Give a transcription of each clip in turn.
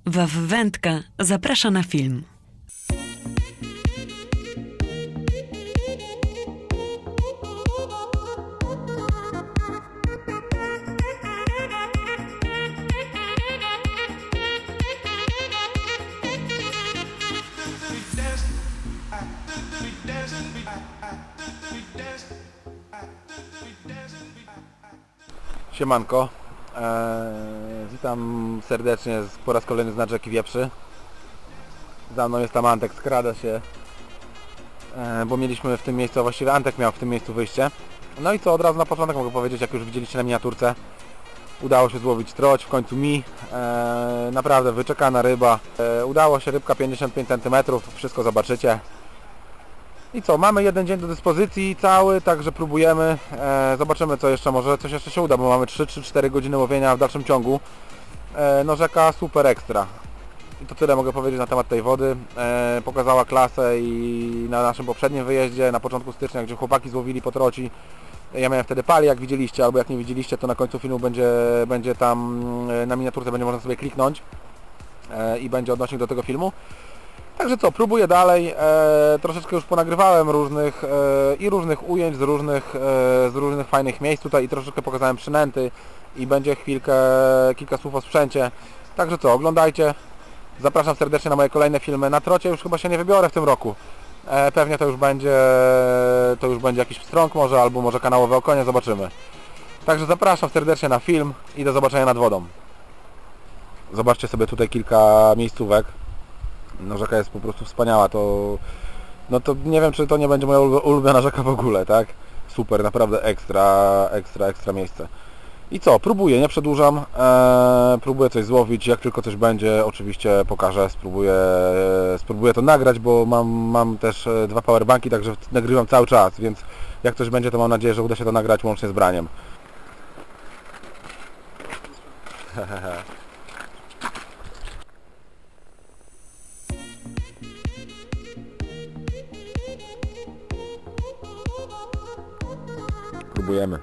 WAF Wędka zaprasza na film. Siemanko, witam serdecznie po raz kolejny z nad rzeki Wieprzy. Za mną jest tam Antek, skrada się, bo mieliśmy w tym miejscu, a właściwie Antek miał w tym miejscu wyjście. No i co, od razu na początek mogę powiedzieć, jak już widzieliście na miniaturce, udało się złowić troć, w końcu mi, naprawdę wyczekana ryba. Udało się, rybka 55 cm, wszystko zobaczycie. I co, mamy jeden dzień do dyspozycji cały, także próbujemy, zobaczymy co jeszcze, może coś jeszcze się uda, bo mamy 3-4 godziny łowienia w dalszym ciągu. No rzeka super ekstra. I to tyle mogę powiedzieć na temat tej wody. Pokazała klasę i na naszym poprzednim wyjeździe, na początku stycznia, gdzie chłopaki złowili po troci. Ja miałem wtedy pali, jak widzieliście, albo jak nie widzieliście, to na końcu filmu będzie tam, na miniaturce będzie można sobie kliknąć i będzie odnośnik do tego filmu. Także co, próbuję dalej, troszeczkę już ponagrywałem różnych ujęć z różnych fajnych miejsc tutaj i troszeczkę pokazałem przynęty i będzie kilka słów o sprzęcie. Także co, oglądajcie, zapraszam serdecznie na moje kolejne filmy. Na trocie już chyba się nie wybiorę w tym roku, pewnie to już będzie jakiś pstrąg może, albo może kanałowe okonie, zobaczymy. Także zapraszam serdecznie na film i do zobaczenia nad wodą. Zobaczcie sobie tutaj kilka miejscówek. No rzeka jest po prostu wspaniała, no to nie wiem, czy to nie będzie moja ulubiona rzeka w ogóle, tak? Super, naprawdę ekstra miejsce. I co, próbuję, nie przedłużam, próbuję coś złowić, jak tylko coś będzie, oczywiście pokażę, spróbuję to nagrać, bo mam też 2 powerbanki, także nagrywam cały czas, więc jak coś będzie, to mam nadzieję, że uda się to nagrać łącznie z braniem. Próbujemy.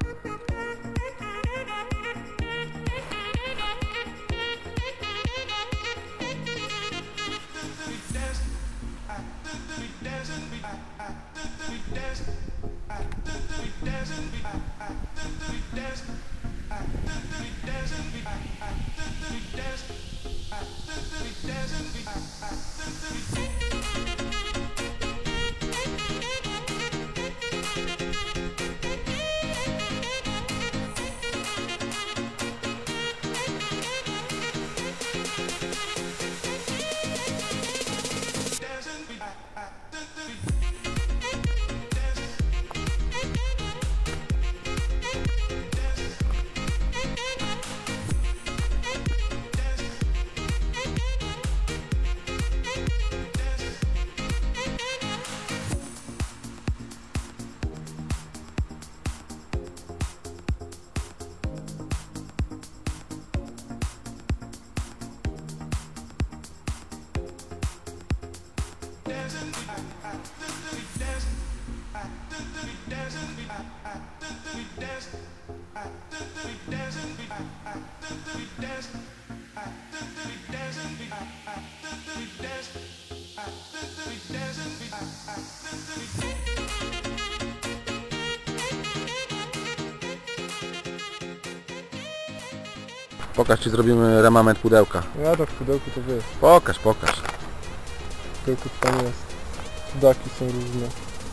Pokaż, ci zrobimy remament pudełka. Ja tak w pudełku to wiesz. Pokaż. W pudełku tam jest. Cudaki są różne.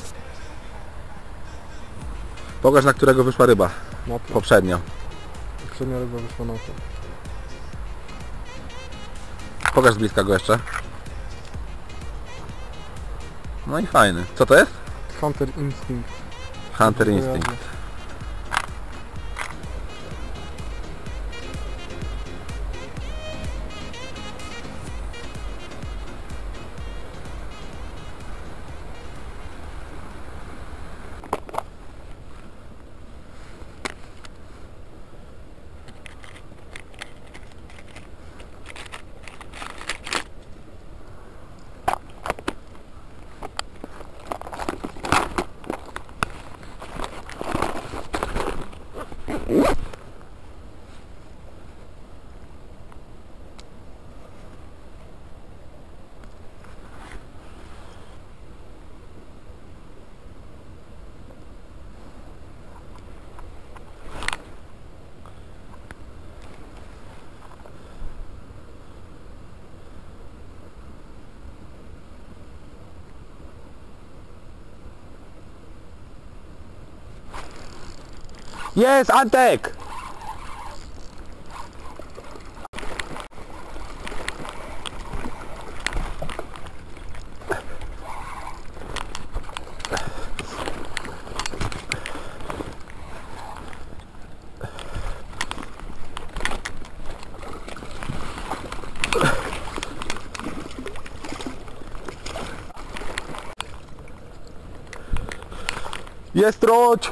Pokaż, na którego wyszła ryba. Na to. Poprzednio. Poprzednia ryba wyszła na to. Pokaż z bliska go jeszcze. No i fajny. Co to jest? Hunter Instinct. Hunter Instinct. Jest Antek! Jest troć!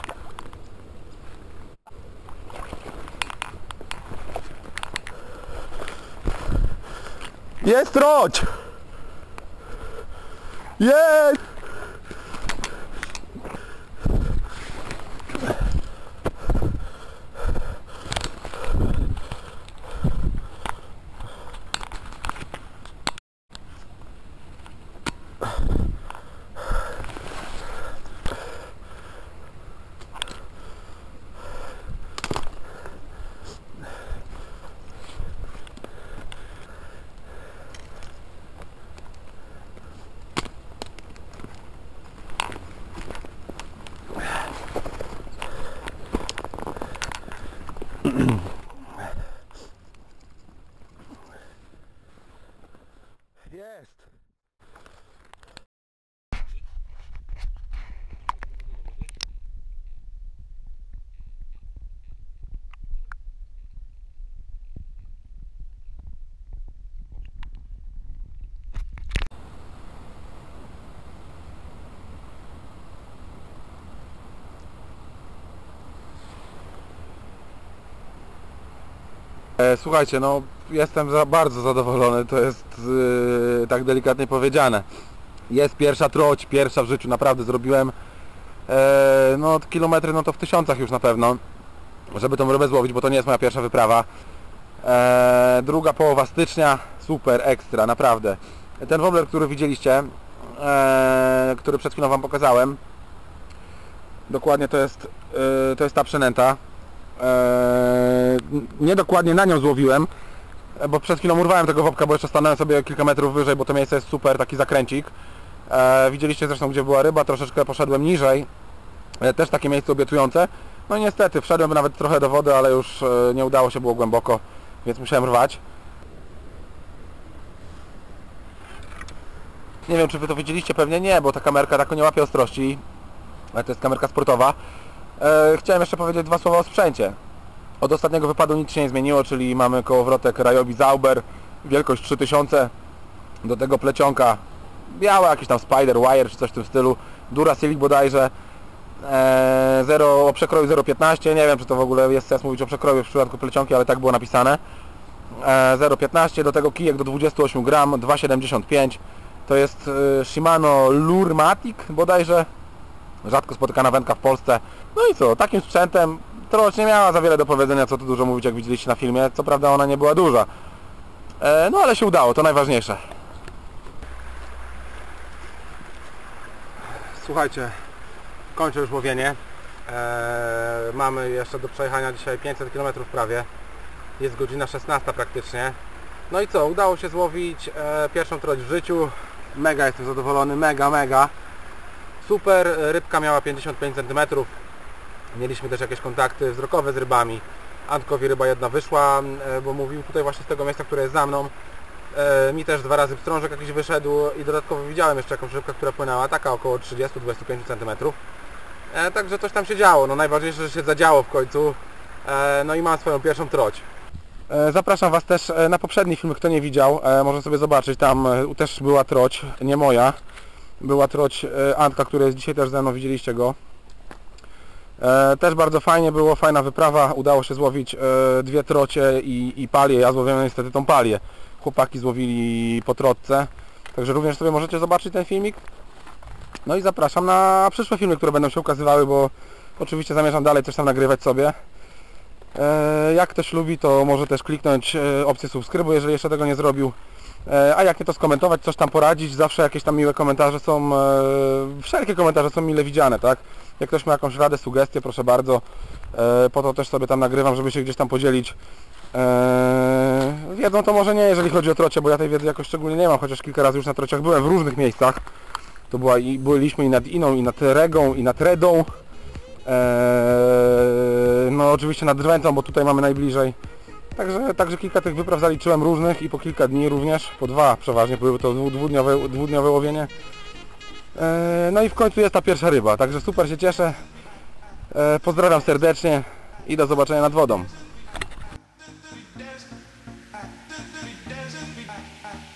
Jest troć! Jest! Jest! Słuchajcie, no jestem bardzo zadowolony, to jest tak delikatnie powiedziane. Jest pierwsza troć, pierwsza w życiu, naprawdę zrobiłem no kilometry, no to w tysiącach już na pewno, żeby tą rybę złowić, bo to nie jest moja pierwsza wyprawa. Druga połowa stycznia, super, ekstra, naprawdę. Ten wobbler, który widzieliście, który przed chwilą Wam pokazałem, dokładnie to jest ta przynęta. Nie dokładnie na nią złowiłem, bo przed chwilą urwałem tego wopka, bo jeszcze stanąłem sobie kilka metrów wyżej, bo to miejsce jest super, taki zakręcik. Widzieliście zresztą, gdzie była ryba, troszeczkę poszedłem niżej, też takie miejsce obiecujące. No i niestety, wszedłem nawet trochę do wody, ale już nie udało się, było głęboko, więc musiałem rwać. Nie wiem, czy Wy to widzieliście, pewnie nie, bo ta kamerka tak nie łapie ostrości, ale to jest kamerka sportowa. Chciałem jeszcze powiedzieć dwa słowa o sprzęcie. Od ostatniego wypadu nic się nie zmieniło, czyli mamy kołowrotek Ryobi Zauber, wielkość 3000, do tego plecionka biała, jakiś tam Spider Wire czy coś w tym stylu, Duracell bodajże, o przekroju 0,15, nie wiem, czy to w ogóle jest sens mówić o przekroju w przypadku plecionki, ale tak było napisane. 0,15, do tego kijek do 28 gram, 2,75, to jest Shimano Lurmatic bodajże, rzadko spotykana wędka w Polsce. No i co, takim sprzętem troć nie miała za wiele do powiedzenia, co tu dużo mówić, jak widzieliście na filmie, co prawda ona nie była duża. No ale się udało, to najważniejsze. Słuchajcie, kończę już łowienie. Mamy jeszcze do przejechania dzisiaj 500 km prawie. Jest godzina 16 praktycznie. No i co, udało się złowić pierwszą troć w życiu. Mega jestem zadowolony, mega. Super, rybka miała 55 cm. Mieliśmy też jakieś kontakty wzrokowe z rybami. Antkowi ryba jedna wyszła, bo mówił tutaj właśnie z tego miejsca, które jest za mną. Mi też 2 razy pstrążek jakiś wyszedł i dodatkowo widziałem jeszcze jakąś rybkę, która płynęła, taka około 30-25 cm. Także coś tam się działo, no najważniejsze, że się zadziało w końcu. No i mam swoją pierwszą troć. Zapraszam Was też na poprzedni film, kto nie widział, może sobie zobaczyć, tam też była troć, nie moja. Była troć Antka, który jest dzisiaj też ze mną, widzieliście go. Też bardzo fajnie było, fajna wyprawa, udało się złowić 2 trocie i palię, ja złowiłem niestety tą palię. Chłopaki złowili po trotce, także również sobie możecie zobaczyć ten filmik. No i zapraszam na przyszłe filmy, które będą się ukazywały, bo oczywiście zamierzam dalej coś tam nagrywać sobie. Jak ktoś lubi, to może też kliknąć opcję subskrybuj, jeżeli jeszcze tego nie zrobił. A jak nie, to skomentować, coś tam poradzić, zawsze jakieś tam miłe komentarze są, wszelkie komentarze są mile widziane, tak? Jak ktoś ma jakąś radę, sugestię, proszę bardzo, po to też sobie tam nagrywam, żeby się gdzieś tam podzielić wiedzą, to może nie, jeżeli chodzi o trocie, bo ja tej wiedzy jakoś szczególnie nie mam, chociaż kilka razy już na trociach byłem w różnych miejscach. To byliśmy i nad Iną, i nad Regą, i nad Redą, No oczywiście nad Drwęcą, bo tutaj mamy najbliżej. Także kilka tych wypraw zaliczyłem różnych i po kilka dni również, po 2 przeważnie, były to dwudniowe łowienie. No i w końcu jest ta pierwsza ryba, także super się cieszę. Pozdrawiam serdecznie i do zobaczenia nad wodą.